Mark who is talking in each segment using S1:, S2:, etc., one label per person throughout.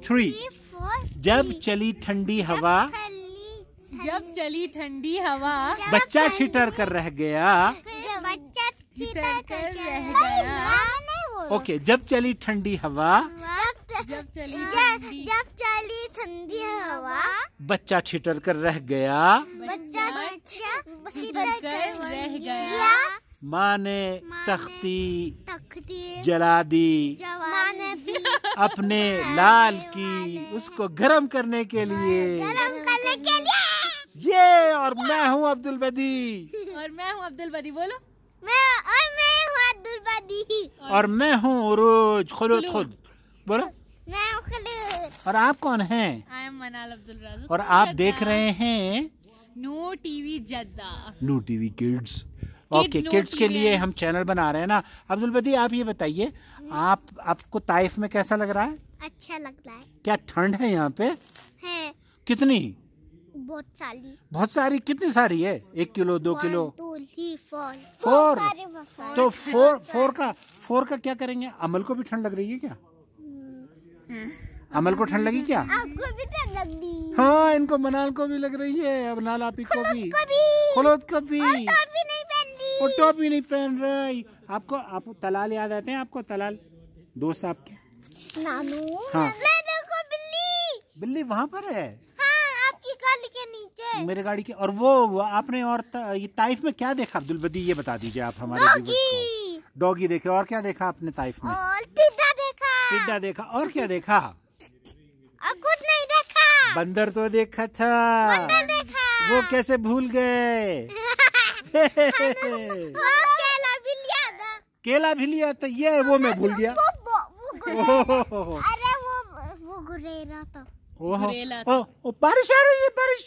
S1: 3 जब चली ठंडी हवा,
S2: जब चली ठंडी हवा,
S1: बच्चा छिटर कर रह गया।
S2: छितर कर रह गया।
S1: ओके, जब चली ठंडी हवा,
S2: जब चली
S3: ठंडी हवा,
S1: बच्चा छिटर कर रह गया।
S2: छितर कर रह गया।
S1: माँ ने तख्ती जला दी अपने लाल की, उसको गरम करने के लिए। ये और मैं हूँ अब्दुल बदी।
S2: और मैं हूँ अब्दुल बदी। बोलो।
S3: मैं हूँ अब्दुल बदी।
S1: और मैं हूँ उरूज खुलूद। खुद बोलो।
S3: मैं हूँ खुलूद।
S1: और आप कौन हैं?
S2: आई एम मनाल अब्दुल राज़।
S1: और आप देख रहे हैं
S2: no TV Jeddah.
S1: No TV kids. Okay, kids के लिए हम चैनल बना रहे हैं ना। अब्दुल बदी, आप ये बताइए, आपको ताइफ में कैसा लग रहा है?
S3: अच्छा लग रहा है।
S1: क्या ठंड है यहाँ पे?
S3: है।
S1: कितनी?
S3: बहुत सारी।
S1: बहुत सारी? कितनी सारी है? 1 किलो 2 किलो?
S3: 1 2 3
S1: 4।
S3: 4।
S1: तो 4 का क्या करेंगे? अमल को भी ठंड लग रही है क्या? अमल को ठंड लगी क्या?
S3: आपको भी ठंड लग रही?
S1: हाँ, इनको मनाल को भी लग रही है, अब नाल आपी को भी, खुलूद को भी। वो टोपी नहीं पहन रही। आपको तलाल याद आते हैं? आपको तलाल दोस्त आपके?
S3: नानू।
S1: हाँ।
S3: देखो बिल्ली।
S1: बिल्ली वहाँ पर है।
S3: हाँ, आपकी गाड़ी के नीचे।
S1: मेरे गाड़ी के। और वो आपने और ये ताइफ में क्या देखा अब्दुल बदी, ये बता दीजिए आप हमारे व्यूअर्स को। डॉगी देखे। और क्या देखा आपने ताइफ में?
S3: और टिड्डा देखा।
S1: टिड्डा देखा। और क्या देखा?
S3: और कुछ नहीं देखा।
S1: बंदर तो देखा था।
S3: बंदर देखा।
S1: वो कैसे भूल गए?
S3: केला भी लिया था।
S1: केला भी लिया था। ये वो मैं भूल गया।
S3: अरे वो गुरेला था।
S1: ओहो, बारिश आ रही है। बारिश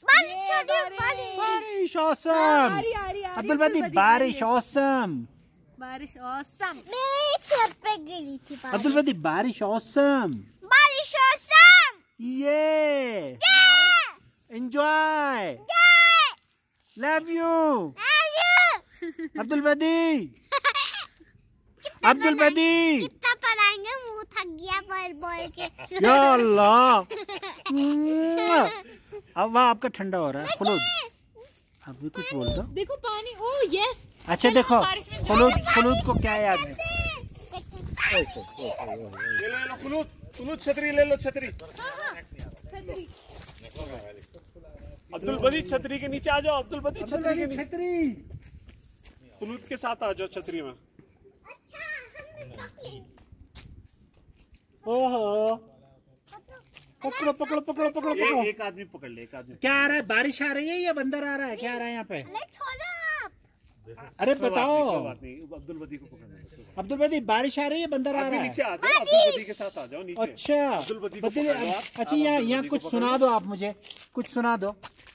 S1: औसम। अब्दुल बदी, बारिश औसम।
S2: बारिश औसम।
S3: मैं छत पे गिरी थी।
S1: अब्दुल बदी, बारिश औसम।
S3: बारिश औसम।
S1: ये एंजॉय। लव यू अब्दुल बदी। अब्दुल बदी,
S3: कितना पढ़ाएंगे? मुंह थक गया बोल के।
S1: या अल्लाह। अब वहाँ आपका ठंडा हो रहा है। खुलूद, आप भी कुछ बोल दो।
S2: देखो पानी। Oh yes.
S1: अच्छा देखो, खुलूद को क्या याद है?
S4: ले लो खुलूद, छतरी ले लो। छतरी। अब्दुल बदी, छतरी के नीचे आ जाओ। अब्दुल बदी, छतरी के नीचे। खुलूद के साथ आ जाओ छतरी में। ओहो, पकड़ो। एक आदमी पकड़ ले। एक आदमी।
S1: क्या आ रहा है? बारिश आ रही है या बंदर आ रहा है? क्या आ रहा है यहाँ पे? अरे बताओ।
S4: अब्दुल बदी को पकड़ना।
S1: अब्दुल बदी, बारिश आ रही है, बंदर आ रहा है?
S4: नीचे आ जाओ। अब्दुल बदी के साथ आ जाओ नीचे।
S1: अच्छा
S4: अब्दुल बदी को
S1: बदी,
S4: पकड़ लो आप।
S1: अच्छा यहाँ कुछ सुना दो आप मुझे, कुछ सुना दो।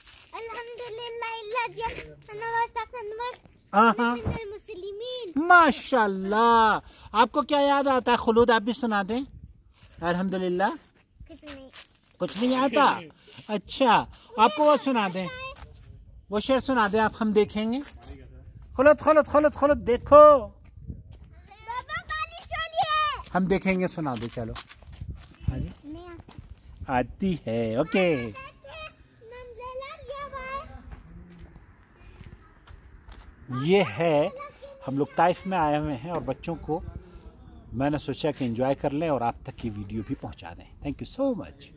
S1: माशाल्लाह। आपको क्या याद आता है? खुलूद, आप भी सुना दें। अल्हम्दुलिल्लाह। कुछ नहीं आता? अच्छा, आपको वो सुना दें, वो शेर सुना दें आप, हम देखेंगे। खुलूद देखो। हम देखेंगे, सुना दो। चलो आती है। ओके। ये है, हम लोग ताइफ में आए हुए हैं और बच्चों को मैंने सोचा कि एंजॉय कर लें और आप तक ये वीडियो भी पहुंचा दें। Thank you so much.